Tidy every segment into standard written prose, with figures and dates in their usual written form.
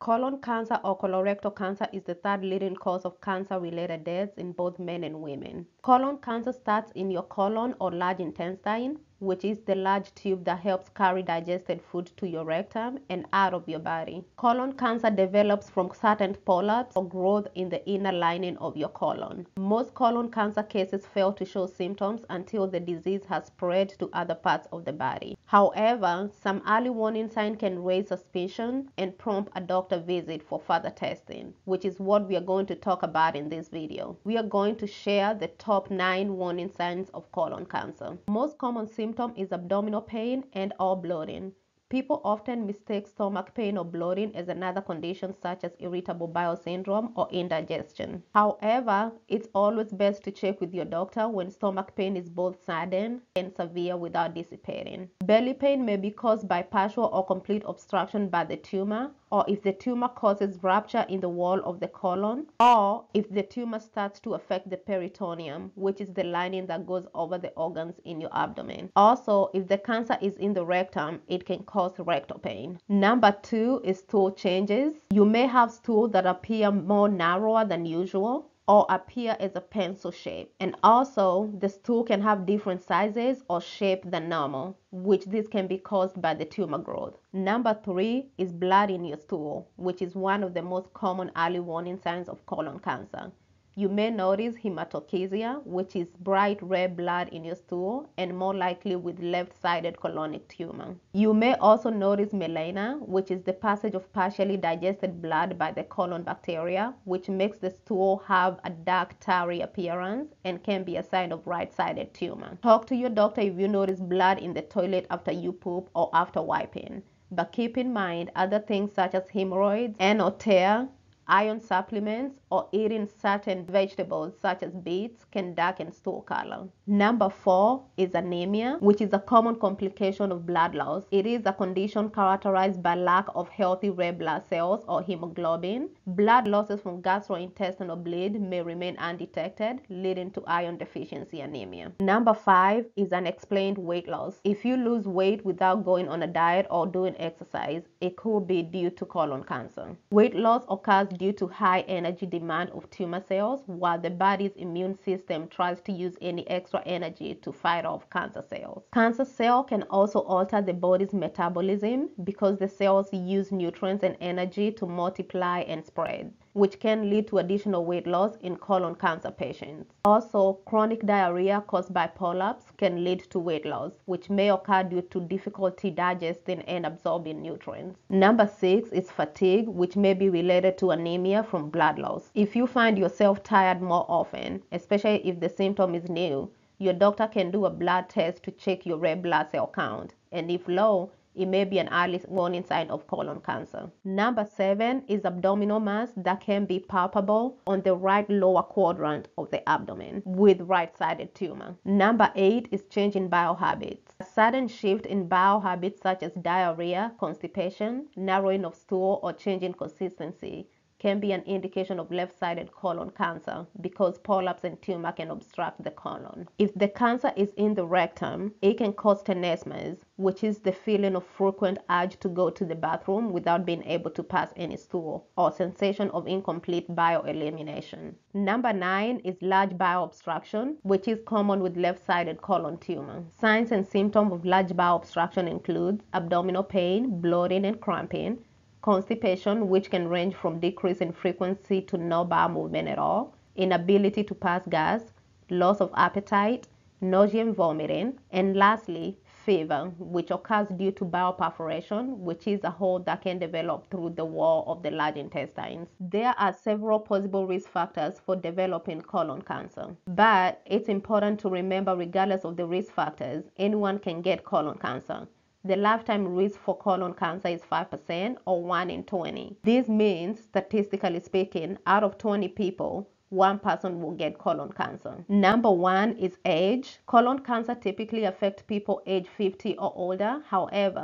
Colon cancer or colorectal cancer is the third leading cause of cancer-related deaths in both men and women. Colon cancer starts in your colon or large intestine, which is the large tube that helps carry digested food to your rectum and out of your body. Colon cancer develops from certain polyps or growth in the inner lining of your colon. Most colon cancer cases fail to show symptoms until the disease has spread to other parts of the body. However, some early warning signs can raise suspicion and prompt a doctor visit for further testing, which is what we are going to talk about in this video. We are going to share the top 9 warning signs of colon cancer. Most common symptom is abdominal pain and or bloating. People often mistake stomach pain or bloating as another condition such as irritable bowel syndrome or indigestion. However, it's always best to check with your doctor when stomach pain is both sudden and severe without dissipating. Belly pain may be caused by partial or complete obstruction by the tumor, or if the tumor causes rupture in the wall of the colon, or if the tumor starts to affect the peritoneum, which is the lining that goes over the organs in your abdomen. Also, if the cancer is in the rectum, it can cause rectal pain. Number 2 is stool changes. You may have stools that appear more narrower than usual or appear as a pencil shape, and also the stool can have different sizes or shape than normal, which this can be caused by the tumor growth. Number 3 is blood in your stool, which is one of the most common early warning signs of colon cancer. You may notice hematochezia, which is bright red blood in your stool and more likely with left-sided colonic tumor. You may also notice melena, which is the passage of partially digested blood by the colon bacteria, which makes the stool have a dark tarry appearance and can be a sign of right-sided tumor. Talk to your doctor if you notice blood in the toilet after you poop or after wiping. But keep in mind other things such as hemorrhoids and or tear, iron supplements, or eating certain vegetables such as beets can darken stool color. Number 4 is anemia, which is a common complication of blood loss. It is a condition characterized by lack of healthy red blood cells or hemoglobin. Blood losses from gastrointestinal bleed may remain undetected, leading to iron deficiency anemia. Number 5 is unexplained weight loss. If you lose weight without going on a diet or doing exercise, it could be due to colon cancer. Weight loss occurs due to high energy demand of tumor cells, while the body's immune system tries to use any extra energy to fight off cancer cells. Cancer cells can also alter the body's metabolism because the cells use nutrients and energy to multiply and spread, which can lead to additional weight loss in colon cancer patients. Also, chronic diarrhea caused by polyps can lead to weight loss, which may occur due to difficulty digesting and absorbing nutrients. Number 6 is fatigue, which may be related to anemia from blood loss. If you find yourself tired more often, especially if the symptom is new, your doctor can do a blood test to check your red blood cell count, and if low, it may be an early warning sign of colon cancer. Number 7 is abdominal mass that can be palpable on the right lower quadrant of the abdomen with right-sided tumor. Number 8 is change in bowel habits. A sudden shift in bowel habits such as diarrhea, constipation, narrowing of stool, or change in consistency can be an indication of left-sided colon cancer because polyps and tumor can obstruct the colon. If the cancer is in the rectum, it can cause tenesmus, which is the feeling of frequent urge to go to the bathroom without being able to pass any stool, or sensation of incomplete bile elimination. Number 9 is large bowel obstruction, which is common with left-sided colon tumor. Signs and symptoms of large bowel obstruction include abdominal pain, bloating and cramping, constipation, which can range from decrease in frequency to no bowel movement at all, inability to pass gas, loss of appetite, nausea and vomiting, and lastly, fever, which occurs due to bowel perforation, which is a hole that can develop through the wall of the large intestines. There are several possible risk factors for developing colon cancer, but it's important to remember regardless of the risk factors, anyone can get colon cancer. The lifetime risk for colon cancer is 5% or 1 in 20. This means, statistically speaking, out of 20 people, 1 person will get colon cancer. Number 1 is age. Colon cancer typically affects people age 50 or older. However,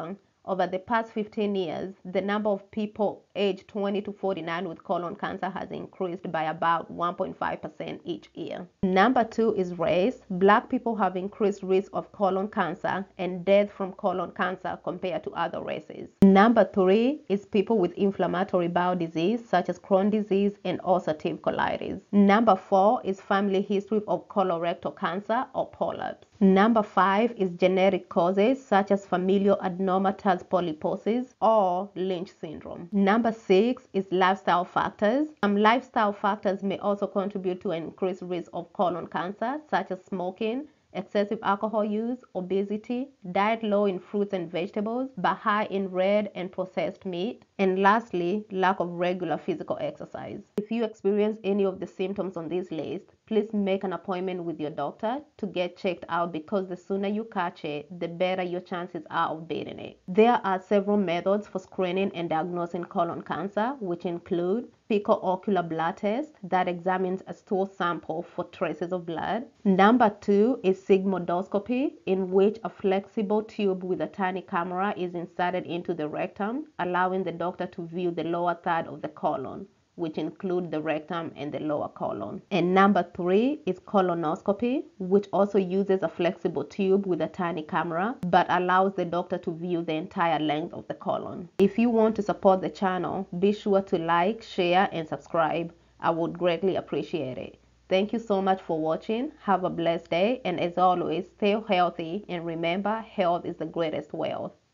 over the past 15 years, the number of people aged 20 to 49 with colon cancer has increased by about 1.5% each year. Number 2 is race. Black people have increased risk of colon cancer and death from colon cancer compared to other races. Number 3 is people with inflammatory bowel disease such as Crohn's disease and ulcerative colitis. Number 4 is family history of colorectal cancer or polyps. Number 5 is genetic causes such as familial adenomatous polyposis or Lynch syndrome. Number 6 is lifestyle factors. Some lifestyle factors may also contribute to an increased risk of colon cancer such as smoking, excessive alcohol use, obesity, diet low in fruits and vegetables but high in red and processed meat, and lastly, lack of regular physical exercise. If you experience any of the symptoms on this list, please make an appointment with your doctor to get checked out because the sooner you catch it, the better your chances are of beating it. There are several methods for screening and diagnosing colon cancer, which include fecal ocular blood test that examines a stool sample for traces of blood. Number 2 is sigmoidoscopy, in which a flexible tube with a tiny camera is inserted into the rectum, allowing the doctor to view the lower third of the colon, which include the rectum and the lower colon. And number 3 is colonoscopy, which also uses a flexible tube with a tiny camera, but allows the doctor to view the entire length of the colon. If you want to support the channel, be sure to like, share, and subscribe. I would greatly appreciate it. Thank you so much for watching. Have a blessed day, and as always, stay healthy, and remember, health is the greatest wealth.